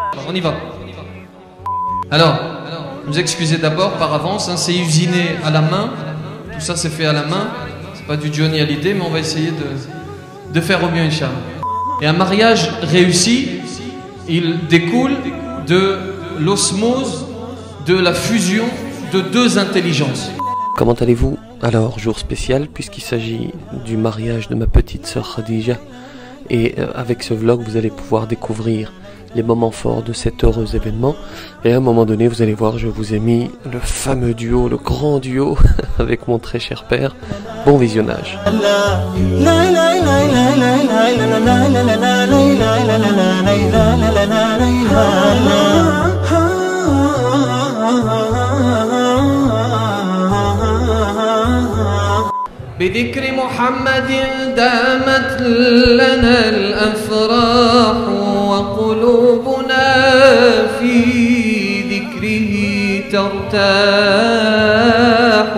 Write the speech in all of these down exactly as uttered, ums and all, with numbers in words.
On y va. Alors, vous excusez d'abord par avance, hein, c'est usiné à la main. Tout ça c'est fait à la main. C'est pas du Johnny Hallyday, mais on va essayer de, de faire au mieux, Inch'Allah. Et un mariage réussi, il découle de l'osmose, de la fusion de deux intelligences. Comment allez-vous? Alors, jour spécial, puisqu'il s'agit du mariage de ma petite sœur Khadija. Et euh, avec ce vlog, vous allez pouvoir découvrir les moments forts de cet heureux événement. Et à un moment donné, vous allez voir, je vous ai mis le fameux duo, le grand duo, avec mon très cher père. Bon visionnage. بذكر محمد دامت لنا الأفراح وقلوبنا في ذكره ترتاح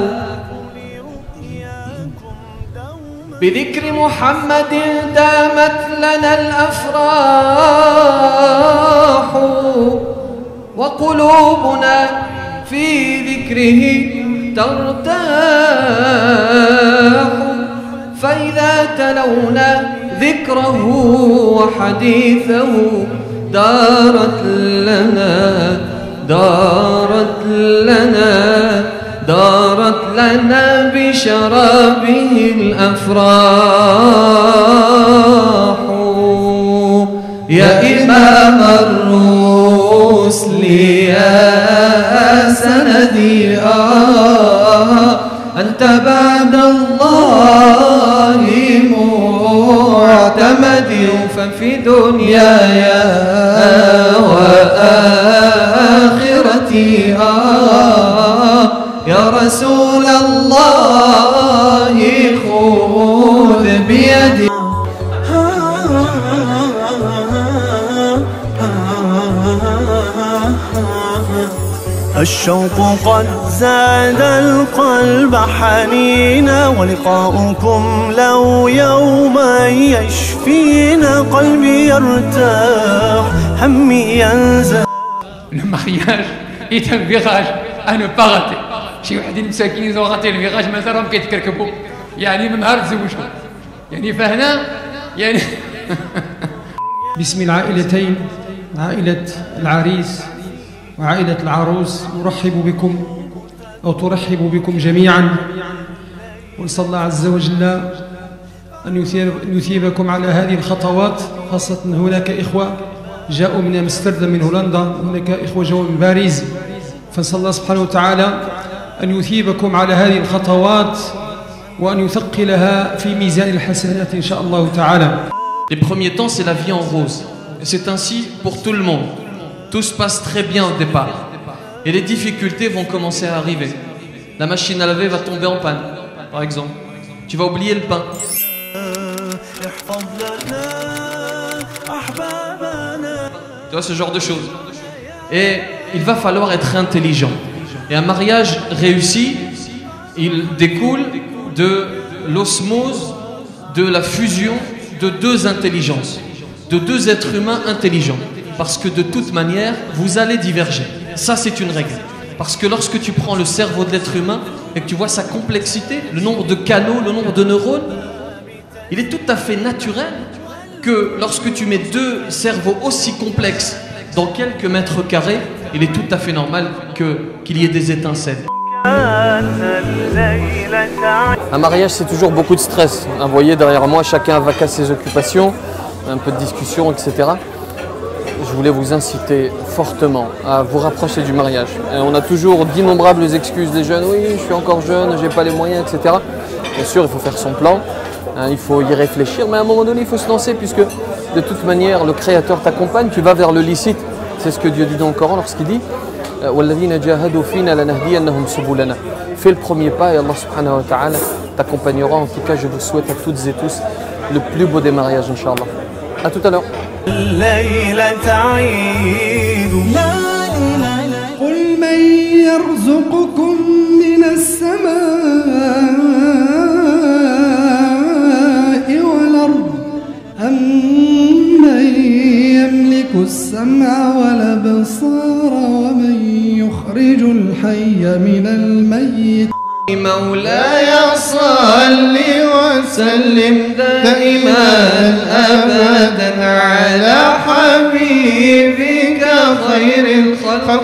بذكر محمد دامت لنا الأفراح وقلوبنا في ذكره ترتاح فإذا تلونا ذكره وحديثه دارت لنا دارت لنا دارت لنا بشرابه الأفراح يا إمام الرسل يا سندي آه أنت بعد الله معتمدي ففي دنياي وآخرتي آه يا رسول الله خذ بيدي. الشوق قد زاد القلب حنينا ولقاؤكم لو يوما يشفينا قلبي يرتاح همي ينزل. Le mariage est un virage à ne pas rater. شي وحدين مساكين ils ont raté le virage مازالهم كيتكركبوا يعني من نهار تزوجوا يعني فهنا يعني. باسم العائلتين عائلة العريس وعائلة العروس نرحب بكم أو ترحب بكم جميعا ونسأل الله عز وجل أن يثيبكم على هذه الخطوات خاصة هناك إخوة جاءوا من أمستردام من هولندا هناك إخوة جاءوا من باريس فنسأل الله سبحانه وتعالى أن يثيبكم على هذه الخطوات وأن يثقلها في ميزان الحسنات إن شاء الله تعالى. Les premiers temps c'est la vie en rose et c'est ainsi pour tout le monde. Tout se passe très bien au départ. Et les difficultés vont commencer à arriver. La machine à laver va tomber en panne, par exemple. Tu vas oublier le pain. Tu vois, ce genre de choses. Et il va falloir être intelligent. Et un mariage réussi, il découle de l'osmose, de la fusion de deux intelligences, de deux êtres humains intelligents. Parce que de toute manière, vous allez diverger. Ça, c'est une règle. Parce que lorsque tu prends le cerveau de l'être humain et que tu vois sa complexité, le nombre de canaux, le nombre de neurones, il est tout à fait naturel que lorsque tu mets deux cerveaux aussi complexes dans quelques mètres carrés, il est tout à fait normal que, qu'il y ait des étincelles. Un mariage, c'est toujours beaucoup de stress. Vous voyez, derrière moi, chacun va à ses occupations, un peu de discussion, et cetera. Je voulais vous inciter fortement à vous rapprocher du mariage. Et on a toujours d'innombrables excuses des jeunes. Oui, je suis encore jeune, j'ai pas les moyens, et cetera. Bien sûr, il faut faire son plan, hein, il faut y réfléchir, mais à un moment donné, il faut se lancer puisque de toute manière, le Créateur t'accompagne, tu vas vers le licite. C'est ce que Dieu dit dans le Coran lorsqu'il dit fais le premier pas et Allah subhanahu wa ta'ala t'accompagnera. En tout cas, je vous souhaite à toutes et tous le plus beau des mariages, Inch'Allah. A tout à l'heure. قل من يرزقكم من السماء والأرض أم من يملك السمع والأبصار ومن يخرج الحي من الميت. مولاي صل وسلم دائما أبدا على حبيبك خير الخلق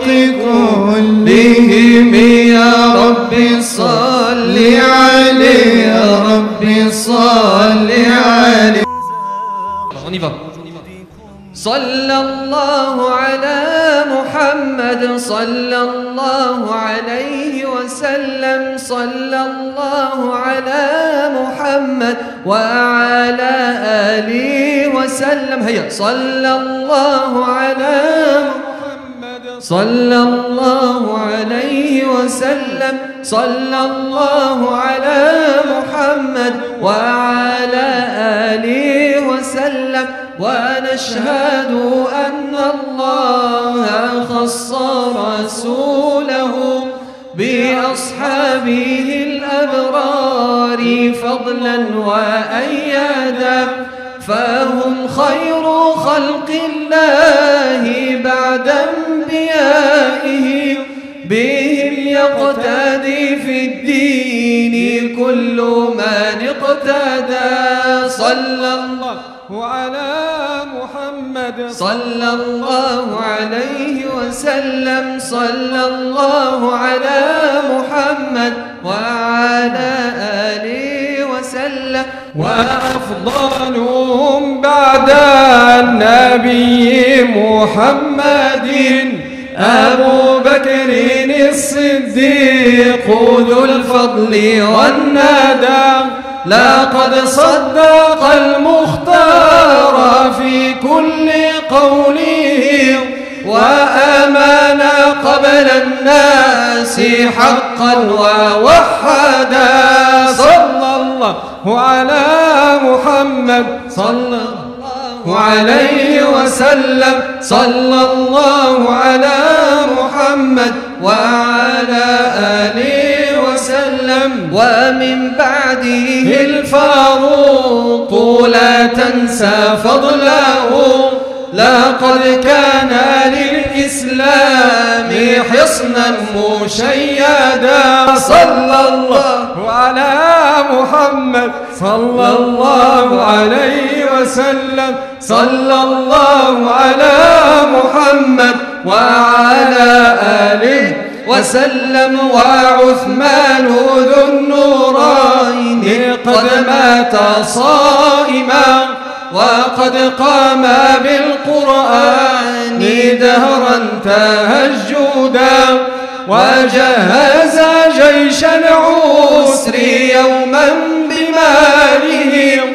كلهم يا رب صل عليه يا رب صل عليه. On y va. صلى الله على محمد صلى الله عليه وسلم صلى الله على محمد وعلى آله وسلم. هيا صلى الله على محمد صلى الله عليه وسلم صلى الله على محمد وعلى آله وسلم. ونشهد أن الله خص رسوله بأصحابه الأبرار فضلا وأيادا، فهم خير خلق الله بعد أنبيائه، بهم يقتدي في الدين كل من اقتدى. صلى الله على محمد صلى الله عليه وسلم صلى الله على محمد وعلى آله وسلم. وأفضلهم بعد النبي محمد أبو بكر الصديق ذو الفضل والندى، لقد صدق المختار في كل قوله وآمن قبل الناس حقا ووحدا. صلى الله على محمد صلى الله عليه وسلم صلى الله على محمد وعلى آله وسلم. ومن بعده الفاروق لا تنسى فضله، لقد كان للإسلام حصنا مشيدا. صلى الله على محمد صلى الله عليه وسلم صلى الله على محمد وعلى آله وسلم. وعثمان ذو النورين قد مات صائما، وقد قام بالقرآن دهرا تهجدا، وجهز جيش العسر يوما بماله،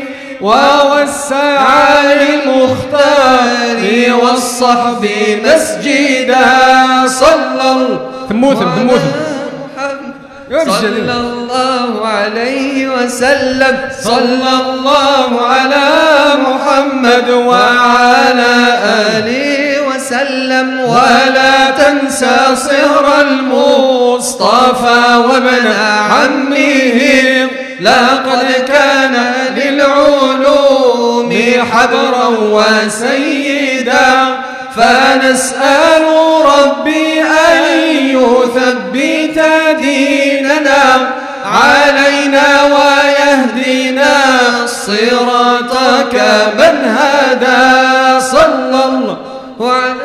ووسع للمختار والصحب مسجدا. صلى الله ثموثم ثموثم صلى الله عليه وسلم صلى الله على محمد وعلى آله وسلم. ولا تنسى صهر المصطفى وابن عمه، لقد كان للعلوم حبرا وسيدا، فنسأل ربي أن يثبت ديننا علينا ويهدينا الصراط كمن هدى. صلى الله عليه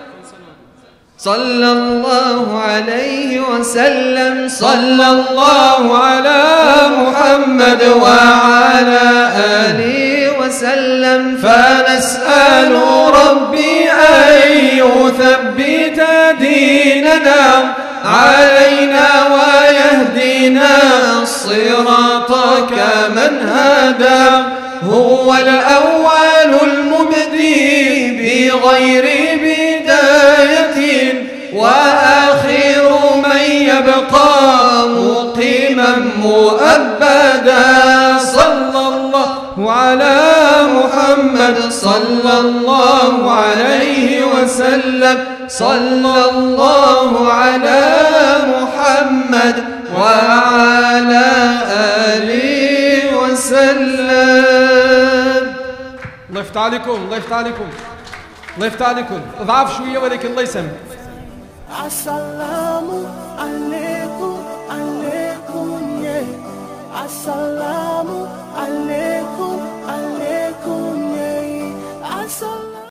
صلى الله عليه وسلم صلى الله على محمد وعلى آله وسلم. فنسأل ربي أن يثبت ديننا علينا ويهدينا الصراط كمن هدى. هو الأول المبدي بغير بداية، وآخر من يبقى مقيما مؤبدا. صلى الله على محمد صلى الله عليه وسلم صلى الله على محمد وعلى آله وسلم. الله يفتح عليكم الله يفتح عليكم. الله يفتح عليكم، ضعف شوية ولكن الله يسامح. السلام عليكم